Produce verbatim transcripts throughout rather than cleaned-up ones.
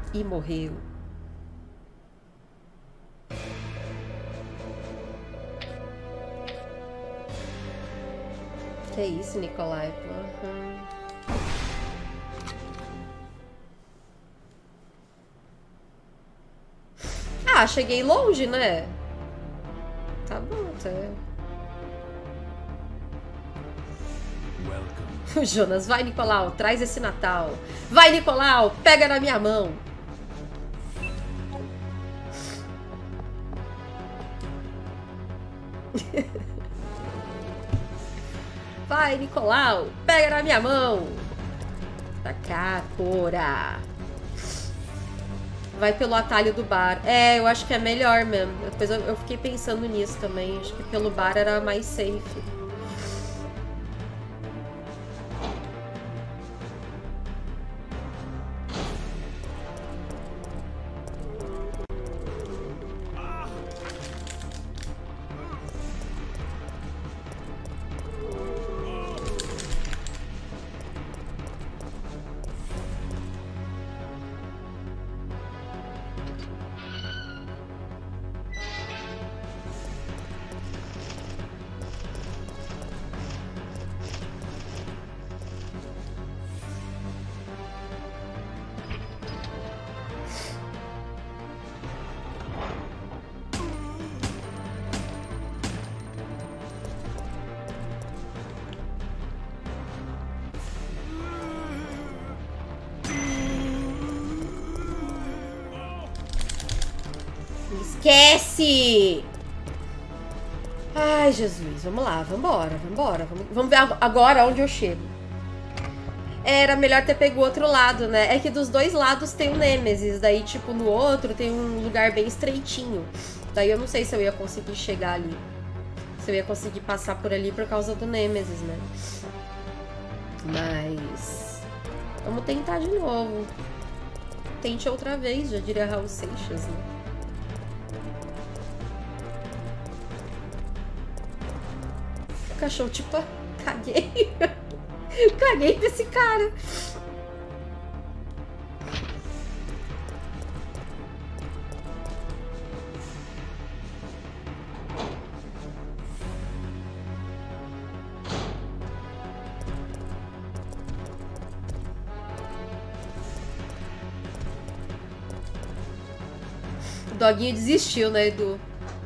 E morreu. Que isso, Nikolai? Uhum. Ah, cheguei longe, né? Tá bom, tá. O Jonas, vai, Nicolau, traz esse Natal. Vai, Nicolau, pega na minha mão. Vai, Nicolau, pega na minha mão. Pra cá, porra. Vai pelo atalho do bar. É, eu acho que é melhor mesmo. Depois eu, eu fiquei pensando nisso também. Acho que pelo bar era mais safe. Esquece! Ai, Jesus. Vamos lá, vambora, vambora. Vamos, vamos ver agora onde eu chego. Era melhor ter pego o outro lado, né? É que dos dois lados tem o Nemesis. Daí, tipo, no outro tem um lugar bem estreitinho. Daí eu não sei se eu ia conseguir chegar ali. Se eu ia conseguir passar por ali por causa do Nemesis, né? Mas... vamos tentar de novo. Tente outra vez, já diria Raul Seixas, né? O cachorro, tipo, caguei. Caguei pra esse cara. O doguinho desistiu, né, Edu?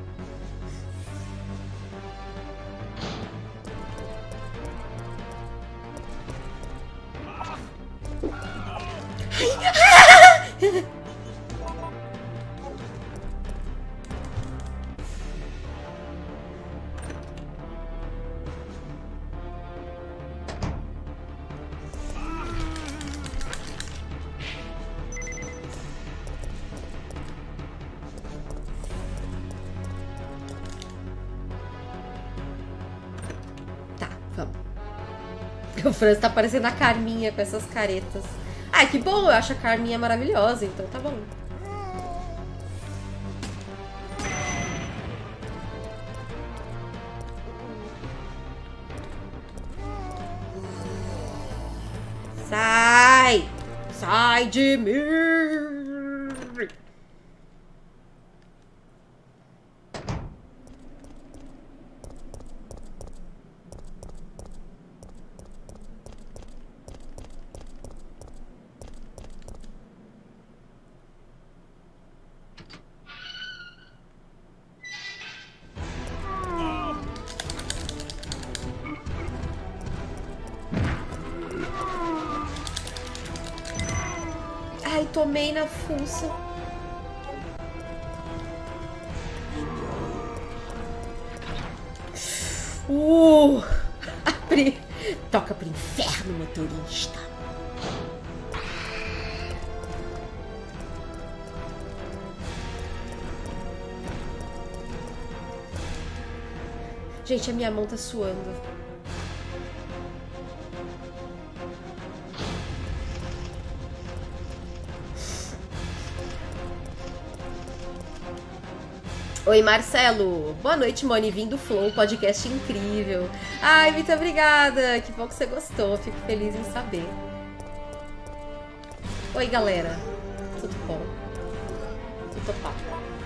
O Franz tá parecendo a Carminha com essas caretas. Ai, que bom, eu acho a Carminha maravilhosa, então tá bom. Sai! Sai de mim! Ai, tomei na fuça. Uh! Abri. Toca pro inferno, motorista. Gente, a minha mão tá suando. Oi, Marcelo. Boa noite, Moni. Vim do Flow, podcast incrível. Ai, muito obrigada. Que bom que você gostou. Fico feliz em saber. Oi, galera. Tudo bom. Tô topado.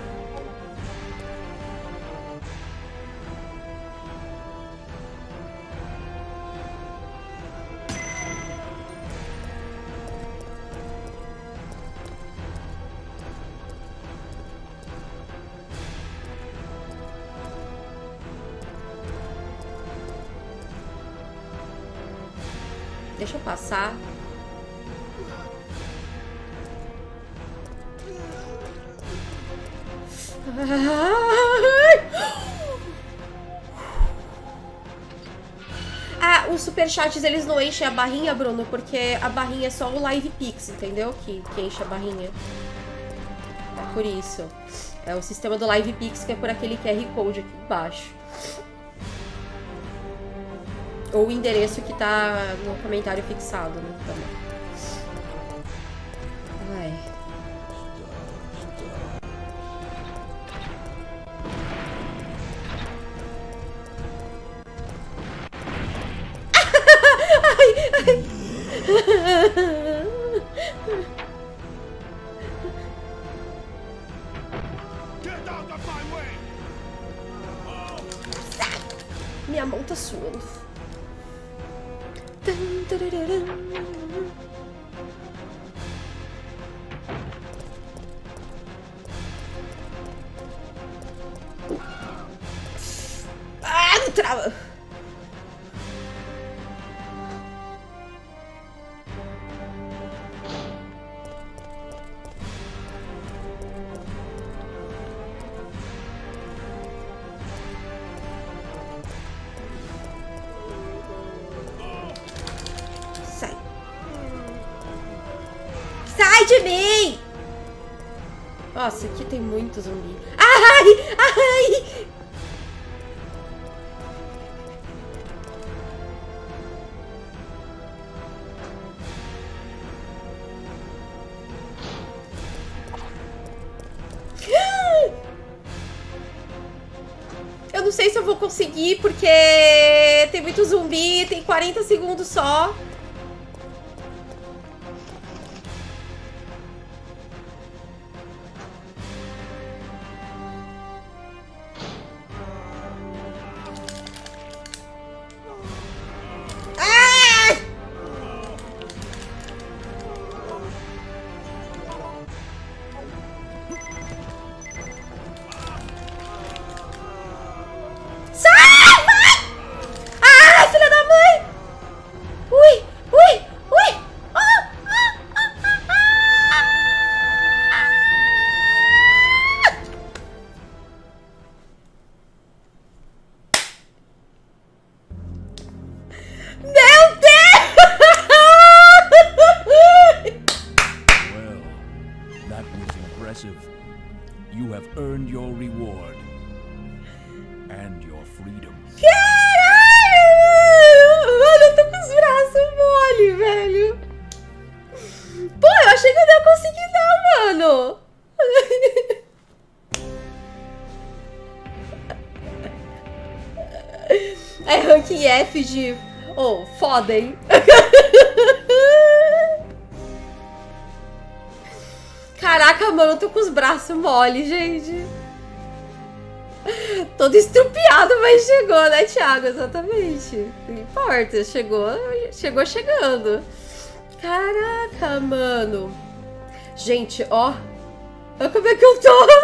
Deixa eu passar. Ah, os superchats eles não enchem a barrinha, Bruno, porque a barrinha é só o Live Pix, entendeu? Que, que enche a barrinha. É por isso. É o sistema do Live Pix que é por aquele Q R Code aqui embaixo. Ou o endereço que tá no comentário fixado, né? Também. Ai. Ai, ai. Minha mão tá suando. Ah, não trava. De mim! Nossa, aqui tem muito zumbi. Ai! Ai! Eu não sei se eu vou conseguir, porque tem muito zumbi, tem quarenta segundos só. You have earned your reward and your freedom. Caralho! Mano, eu tô com os braços mole, velho. Pô, eu achei que eu não ia conseguir não, mano. É ranking F de... Oh, foda, hein? Caraca, mano, eu tô com os braços mole, gente. Todo estrupiado, mas chegou, né, Thiago? Exatamente. Não importa, chegou, chegou chegando. Caraca, mano. Gente, ó. Olha como é que eu tô.